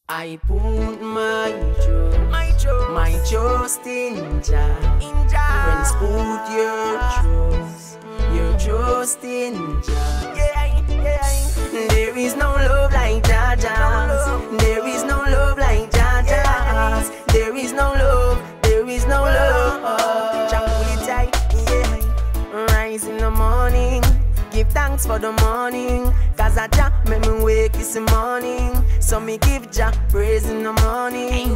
I put my trust in Jah. Friends, put your trust in Jah. There is no love like Jah. There is no love like Jah. There is no love. Tranquility, rise in the morning, give thanks for the morning, cause I Jah make me wake this morning. So me give Jah praise in the morning.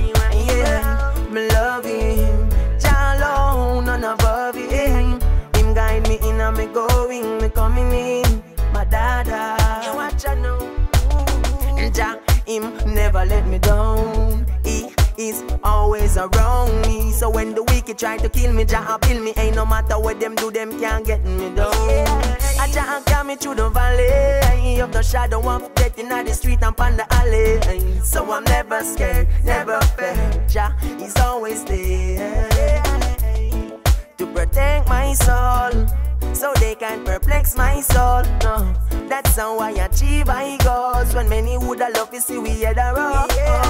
Me love him, Jah alone, none above him. Him guide me in and me going, me coming in. My dada, you watch I know. Jah, him never let me down. He is always around me. So when the wicked try to kill me, Jah kill me. Ain't no matter what them do, them can't get me down. Jah carry me through the valley of the shadow of death in the street and on the alley. So I'm never scared, never fear. Jah is always there to protect my soul, so they can perplex my soul. No, that's how I achieve my goals. When many would have loved to see we had a roll.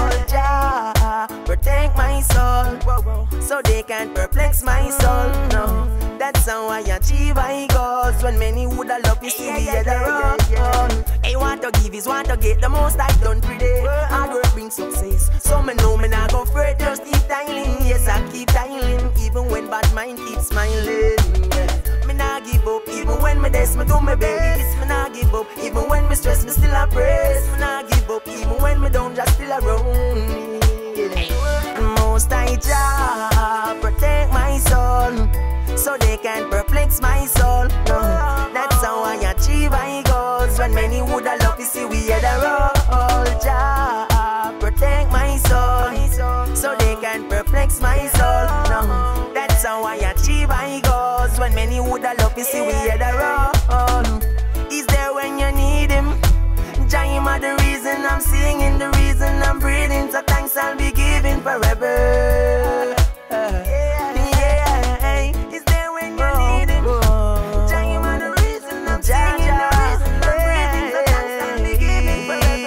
Jah, protect my soul, so they can perplex my soul. No, that's how I achieve my goals. When many would have loved to see we had a roll. Hey, want to give is want to get. The most I done today. Hard work brings success. So me know me not go fret. Just keep tiling. Yes, I keep tiling. Even when bad mind keeps smiling. Me not give up. Even when me desk, me do me best. Me not give up. Even when me stress, me still a praise. Me not give up. Even when me down, just still around me. Most I Jah protect my soul, so they can perplex my soul. No, that's how I achieve my goals. When many would have loved to see we had a roll. Jah protect my soul, so they can perplex my soul. No, that's how I achieve my goals. When many would have loved to see we had a roll. He's there when you need him. Jahivaa, the reason I'm singing, the reason I'm breathing. So thanks I'll be giving forever. He's there when you need him. Jahivaa, the reason I'm singing, the reason I'm breathing. So thanks I'll be giving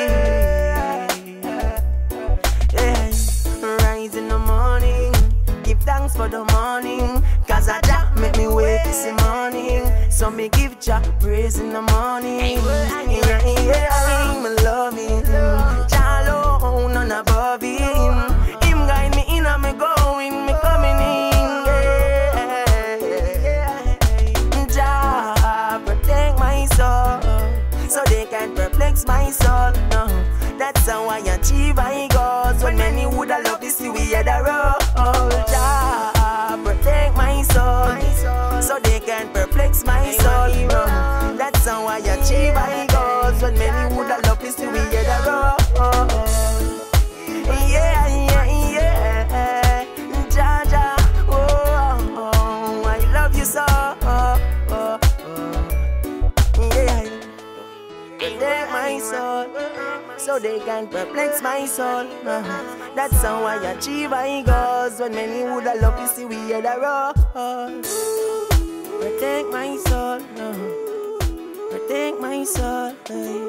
forever. Rise in the morning, give thanks for the morning, cause I Jah make me wake this morning. So me give Jah praise in the morning. Me love him, Jah alone, none above him. Him guide me in and me going, me coming in. Jah protect my soul, so they can perplex my soul. No, that's how I achieve my goals. When many would have loved to see we had a roll. Jah protect my soul, so they can perplex my soul. No, that's how I achieve my goals. When many would have loved to see we had a roll. Jah, Jah, oh, I love you so. Protect my soul, so they can perplex my soul. That's how I achieve my goals. When many would have loved to see we had a roll. Protect my soul, protect my soul.